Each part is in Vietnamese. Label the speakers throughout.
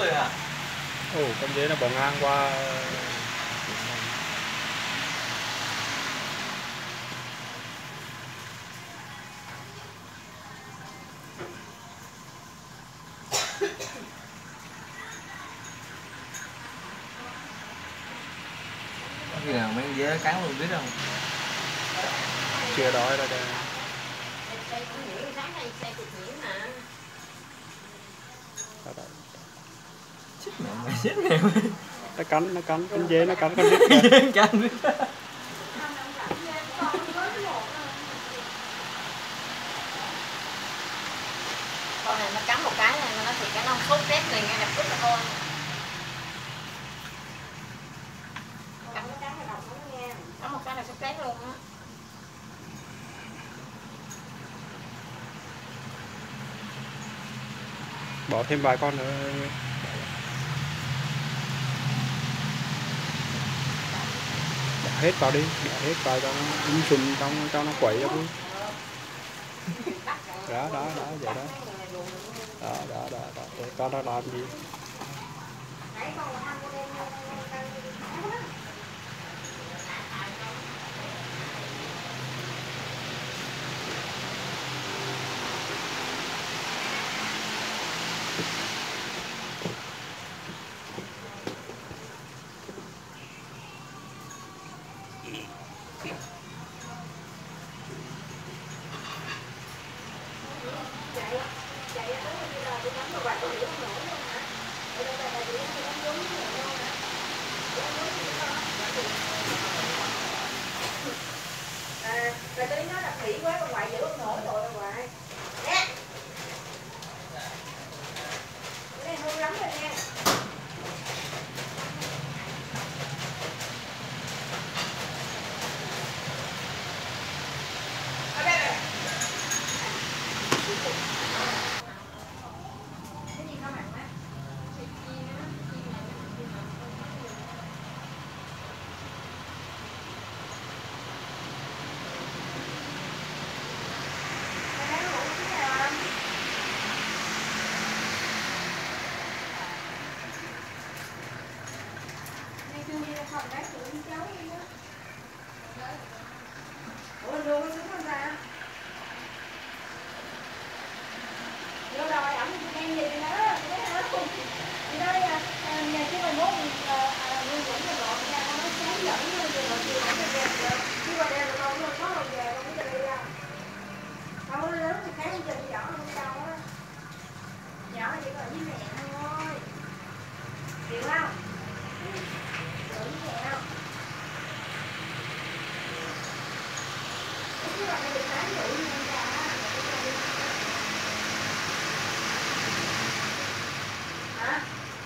Speaker 1: rồi à?
Speaker 2: Ồ, con dế nó bỏ ngang qua.
Speaker 1: Khi nào mấy con dế cắn luôn biết không?
Speaker 2: Chưa đói rồi đây.
Speaker 1: Chết mẹ mày, chết mẹ mày.
Speaker 2: Nó cắn con dế nó cắn con rít.
Speaker 1: Cắn rít.
Speaker 3: Con này nó cắn một cái này nó thì cái nó sốt rét này ngay lập tức là thôi. Cắn một cái là sốt rét luôn á.
Speaker 2: Bỏ thêm vài con nữa. Bỏ hết vào đi, bỏ hết vào cho nó sùn cho nó quẩy cho vui. Đó vậy đó. Đó để con nó làm gì.
Speaker 3: Rồi tôi nói là khỉ quá, con ngoại giữ không nổi rồi ngoại. Nè. Cái này hư lắm rồi nha. Ở đây rồi. Cái gì không mặn á? Ủa luôn nó xuống không ra? Vô rồi, ổng đang gì nữa, thì nói nhà chứ mày muốn nguyên quẩn rồi gọn ra, con nói sáng dẫn rồi chiều nó về rồi, chứ qua đây rồi con có rồi về, con mới cho đi ra. Con nó lớn thì kháng cho nhỏ không sao á. Nhỏ chỉ có với mẹ thôi. Chịu không? Chịu với mẹ không? Chứ bà này được sáng dụ như con gà á. Hả?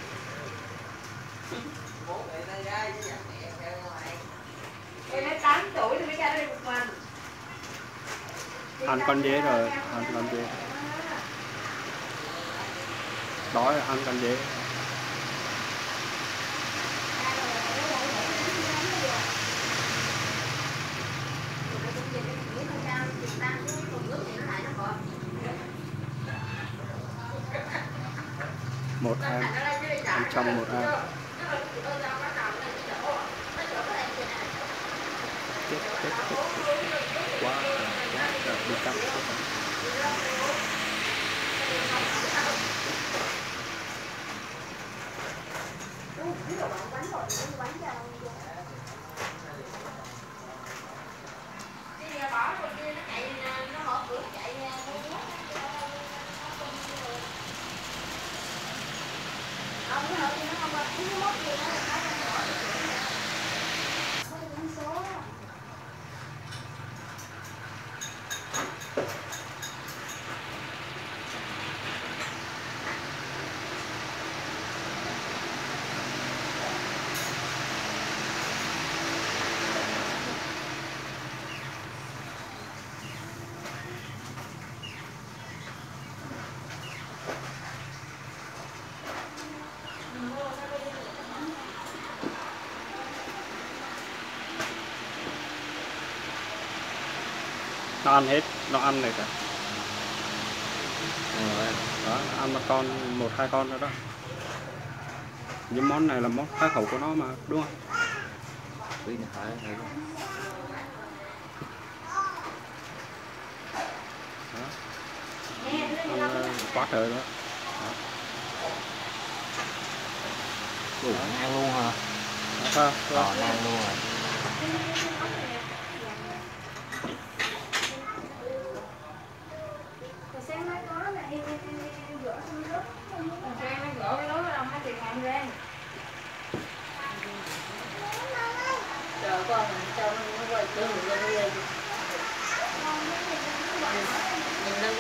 Speaker 1: Bố mẹ nó ra chứ nhà mẹ theo ngoài.
Speaker 3: Em nói 8 tuổi thì mới ra đây một mình.
Speaker 2: Ăn con dế rồi, ăn con dế. Đói rồi, ăn con dế. Một em, ăn trong một em. Chết. Quá trời đi cắt. Nó ăn hết, nó ăn này cả. Đó, ăn một con, 1-2 con nữa đó. Những món này là món khá khẩu của nó mà, đúng không?
Speaker 1: Biết là hỏi thử.
Speaker 2: Quá trời đó.
Speaker 1: Ủa, ăn luôn hả? Còn ăn luôn rồi.
Speaker 3: Sáng nó có là em gỡ xong rớt. Còn Trang nó gỡ cái lối ở đâu nó thì còn ra. Trời con cho nó quay tư rồi đi lên. Nhìn lên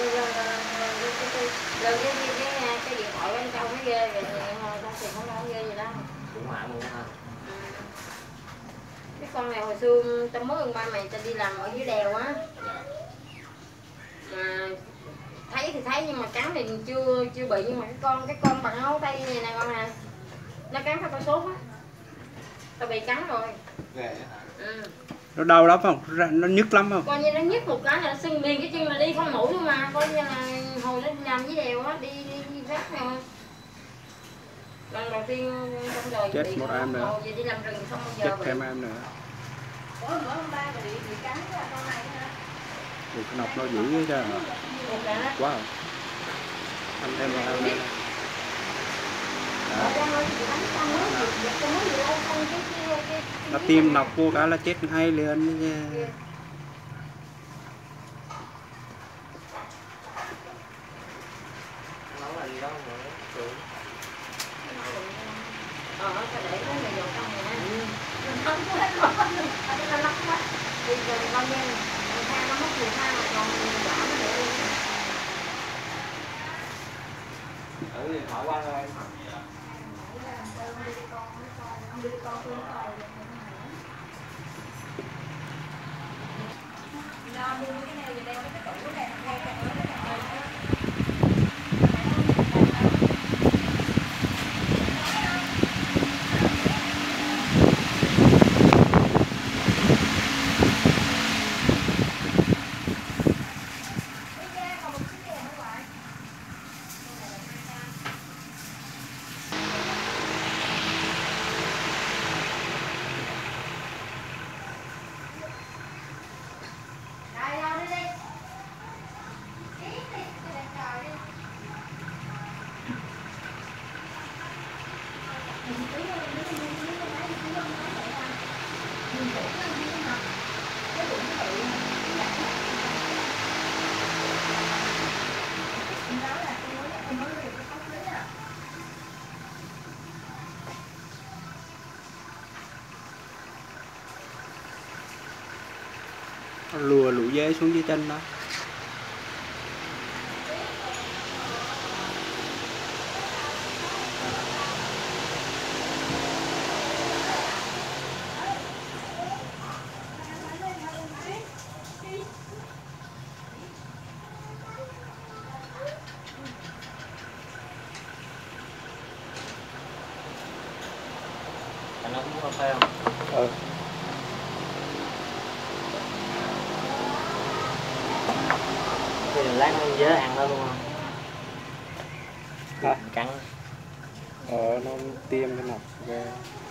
Speaker 3: cái điện thoại bên trong nó ghê rồi con thì không nói ghê gì đâu.
Speaker 1: Cũng hoảng luôn ha.
Speaker 3: Cái con này hồi xưa tao mới ông ba mày tao đi làm ở dưới đèo á. Mà thấy thì thấy nhưng mà cắn thì chưa bị, nhưng mà cái con bằng ngón tay như này con nè, nó cắn phải con sốt á, tao bị cắn rồi.
Speaker 1: Ghê hả?
Speaker 3: Ừ.
Speaker 2: Nó đau lắm không? Nó nhức lắm không?
Speaker 3: Coi như nó nhức một cái là nó sưng liền cái chân là đi không nổi luôn mà, coi như là hồi nó làm với đèo á, đi phát rồi. Lần đầu tiên trong đời
Speaker 2: chết
Speaker 3: bị
Speaker 2: một em nữa.
Speaker 3: Về đi làm rừng không bao giờ
Speaker 2: Chết
Speaker 3: bị.
Speaker 2: thêm em nữa.
Speaker 3: Bữa hôm ba bị cắn là con này hả?
Speaker 2: Ủa, cái nọc nó dữ chứ. Quá rồi. Anh thêm vào em nữa. Nó tiêm nọc vô cái là chết ngay liền nha.
Speaker 1: Nấu là gì đó nữa.
Speaker 3: Phải để cái này vào trong này nè. Không có hết rồi. Nó lắc quá. Thì rồi bao nhiêu người ta nó mất người ta mà còn bỏ nó để luôn.
Speaker 1: Thử điện thoại qua rồi.
Speaker 3: Lo mua cái này về đây cái tủ này ngay cái
Speaker 2: Lùa lũ dế xuống dưới chân đó.
Speaker 1: Anh nói muốn cà phê không?
Speaker 2: Ừ.
Speaker 1: Thì lát nó dế ăn đó luôn không?
Speaker 2: Hả?
Speaker 1: Cắn.
Speaker 2: Nó tiêm cái nọc ghê.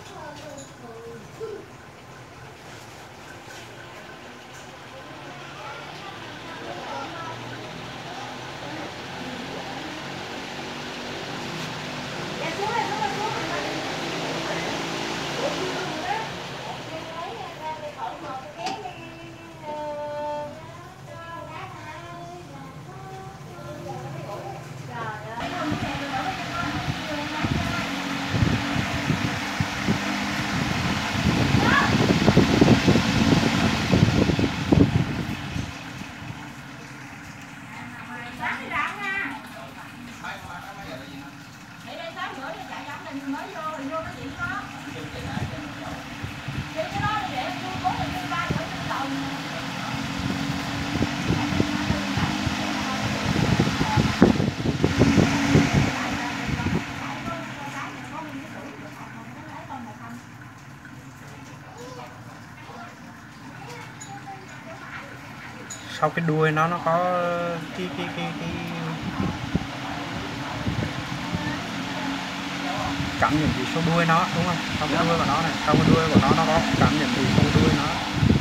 Speaker 2: Sau cái đuôi nó có cái cảm nhận cái số đuôi nó đúng không? Trong cái đuôi của nó này, trong cái đuôi của nó có cảm nhận cái số đuôi nó.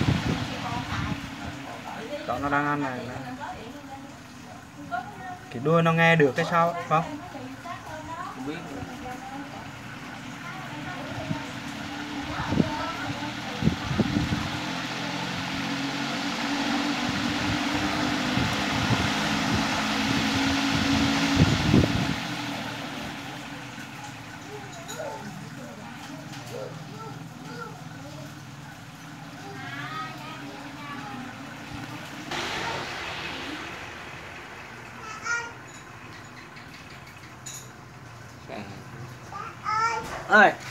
Speaker 2: Đó nó đang ăn này. Cái đuôi nó nghe được cái sao không?
Speaker 1: Không biết. Ơi